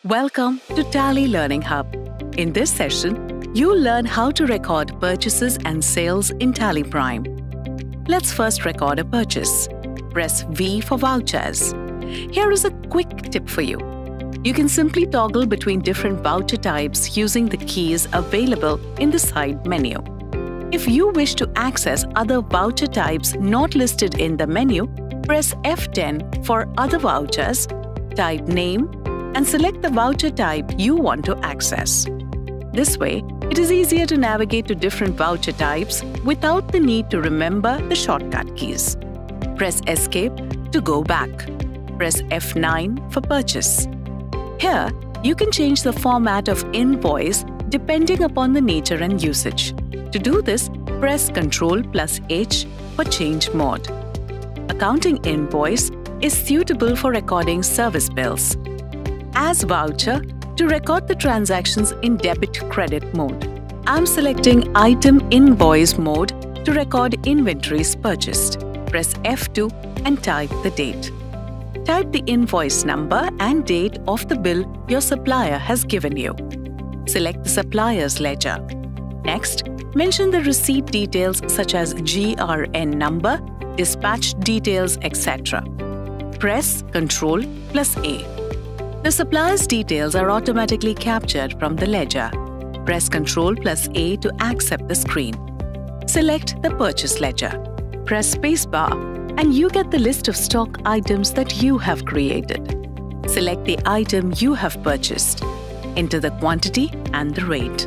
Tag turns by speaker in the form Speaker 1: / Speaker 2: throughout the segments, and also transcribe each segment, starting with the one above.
Speaker 1: Welcome to Tally Learning Hub. In this session, you'll learn how to record purchases and sales in Tally Prime. Let's first record a purchase. Press V for vouchers. Here is a quick tip for you. You can simply toggle between different voucher types using the keys available in the side menu. If you wish to access other voucher types not listed in the menu, press F10 for other vouchers, type name, and select the voucher type you want to access. This way, it is easier to navigate to different voucher types without the need to remember the shortcut keys. Press Escape to go back. Press F9 for purchase. Here, you can change the format of invoice depending upon the nature and usage. To do this, press Ctrl+H for change mode. Accounting invoice is suitable for recording service bills. As voucher, to record the transactions in debit-credit mode. I'm selecting Item Invoice mode to record inventories purchased. Press F2 and type the date. Type the invoice number and date of the bill your supplier has given you. Select the supplier's ledger. Next, mention the receipt details such as GRN number, dispatch details, etc. Press Ctrl+A. The supplier's details are automatically captured from the ledger. Press Ctrl+A to accept the screen. Select the purchase ledger. Press spacebar and you get the list of stock items that you have created. Select the item you have purchased. Enter the quantity and the rate.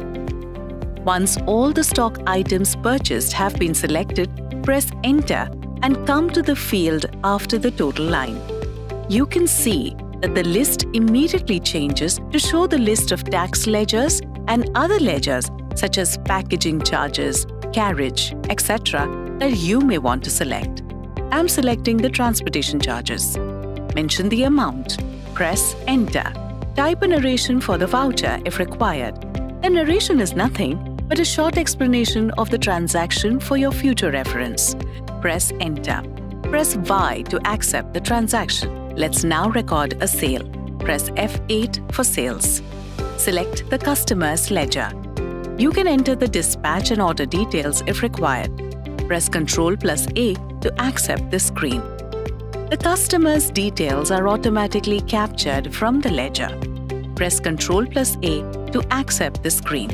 Speaker 1: Once all the stock items purchased have been selected, press Enter and come to the field after the total line. You can see that the list immediately changes to show the list of tax ledgers and other ledgers such as packaging charges, carriage, etc. that you may want to select. I'm selecting the transportation charges. Mention the amount. Press Enter. Type a narration for the voucher if required. The narration is nothing but a short explanation of the transaction for your future reference. Press Enter. Press Y to accept the transaction. Let's now record a sale. Press F8 for sales. Select the customer's ledger. You can enter the dispatch and order details if required. Press Ctrl+A to accept the screen. The customer's details are automatically captured from the ledger. Press Ctrl+A to accept the screen.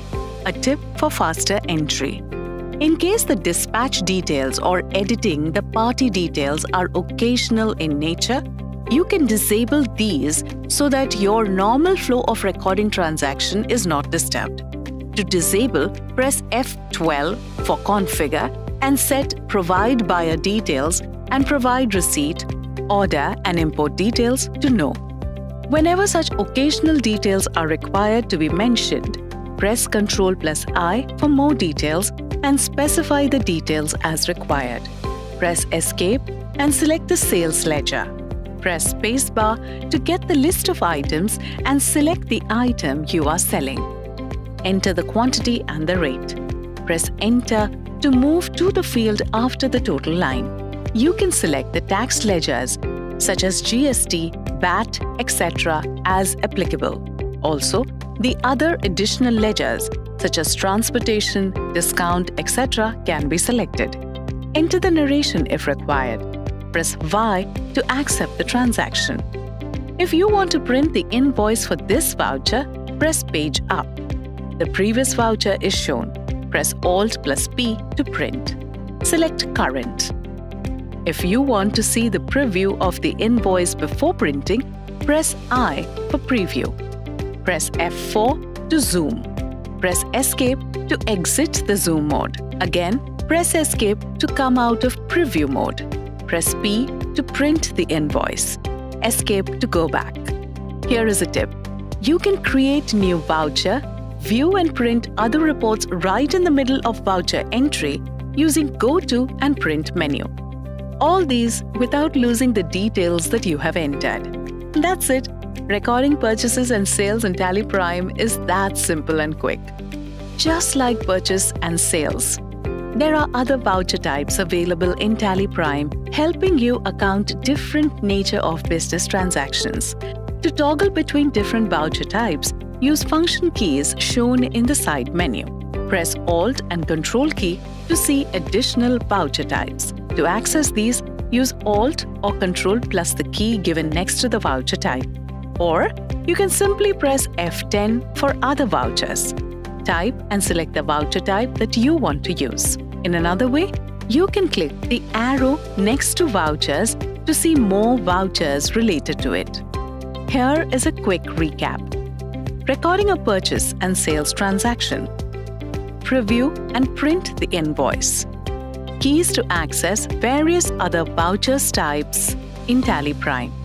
Speaker 1: A tip for faster entry. In case the dispatch details or editing the party details are occasional in nature, you can disable these so that your normal flow of recording transaction is not disturbed. To disable, press F12 for Configure and set Provide Buyer Details and Provide Receipt, Order and Import Details to No. Whenever such occasional details are required to be mentioned, press Ctrl+I for more details and specify the details as required. Press Escape and select the sales ledger. Press Spacebar to get the list of items and select the item you are selling. Enter the quantity and the rate. Press Enter to move to the field after the total line. You can select the tax ledgers such as GST, VAT, etc. as applicable. Also, the other additional ledgers such as transportation, discount, etc. can be selected. Enter the narration if required. Press Y to accept the transaction. If you want to print the invoice for this voucher, press Page Up. The previous voucher is shown. Press Alt+P to print. Select Current. If you want to see the preview of the invoice before printing, press I for Preview. Press F4 to zoom. Press Escape to exit the zoom mode. Again, press Escape to come out of preview mode. Press P to print the invoice. Escape to go back. Here is a tip. You can create new voucher, view and print other reports right in the middle of voucher entry using Go To and Print menu. All these without losing the details that you have entered. That's it. Recording purchases and sales in Tally Prime is that simple and quick. Just like purchase and sales, there are other voucher types available in Tally Prime helping you account different nature of business transactions. To toggle between different voucher types, use function keys shown in the side menu. Press Alt and Control key to see additional voucher types. To access these, use Alt or Control plus the key given next to the voucher type. Or you can simply press F10 for other vouchers. Type and select the voucher type that you want to use. In another way, you can click the arrow next to vouchers to see more vouchers related to it. Here is a quick recap. Recording a purchase and sales transaction. Preview and print the invoice. Keys to access various other vouchers types in Tally Prime.